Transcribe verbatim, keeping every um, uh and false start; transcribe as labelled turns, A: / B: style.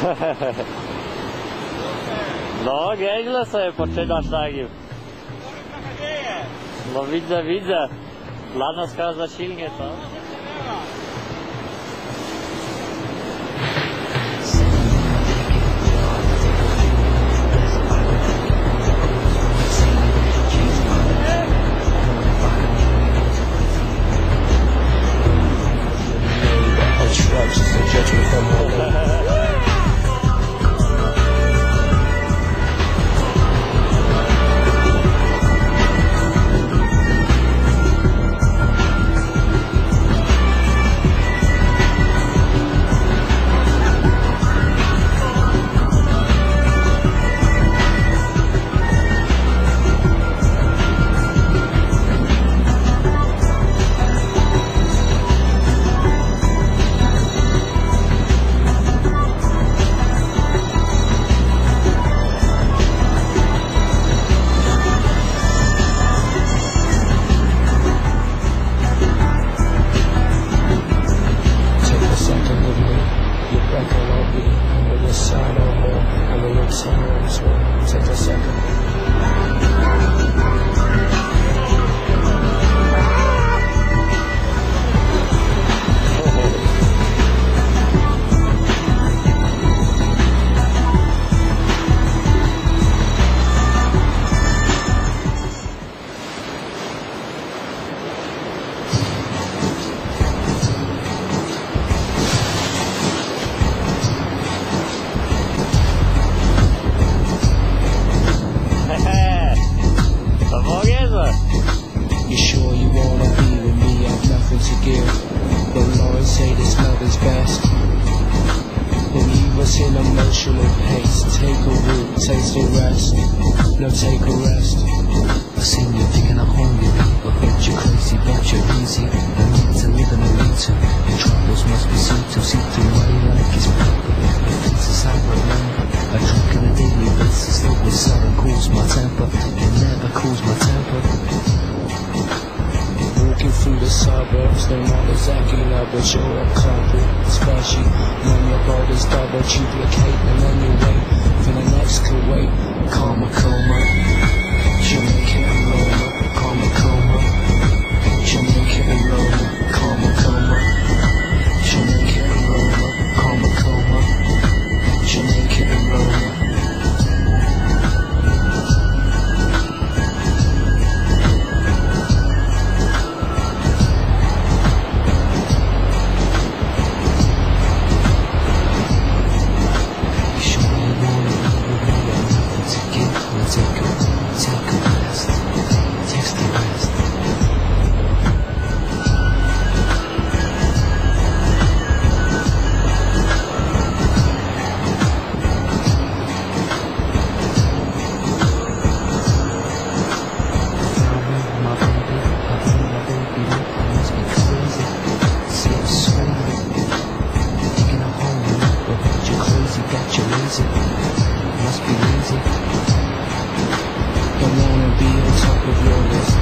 A: No, nieźle sobie poczynasz na nim. No widzę, widzę. Dla nas chyba za silnie, co?
B: Take a second. You sure you wanna be with me? I've nothing to give. The Lord say this love is best. When leave us in emotional pace. Take a root, taste a rest. No, take a rest.
C: I seen you digging a hole in me, but bet you're crazy, bet you're easy. I need to live in a later. Your troubles must be seen to see through what you like is paper. Your faces I remember. I drink on a daily basis, though it sudden cools my temper. It never cools my temper.
B: Walking through the suburbs, they're not exactly love, but you're a couple. Especially when your brothers double duplicate, and then you wait for the next Kuwait.
C: Karma coma, Jamaica and Roma. Karma coma, Jamaica and Roma. Karma coma, Jamaica and Roma. Karma coma, Jamaica and Roma.
B: Don't wanna be on top of your list.